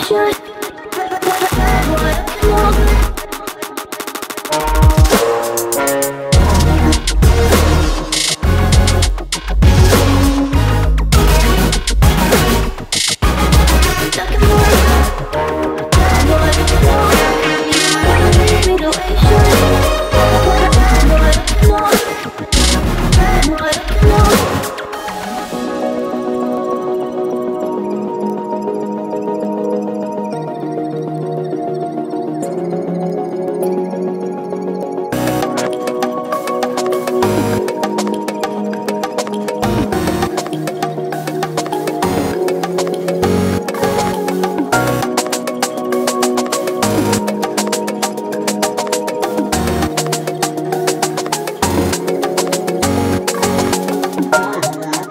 continuation. Bad boy up to no good. Stuck in my bad boy up to no good. You wanna leave me to wait. Bad boy up to no good. Bad boy up to no good.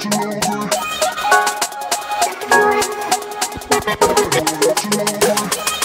Bad boy up to no good.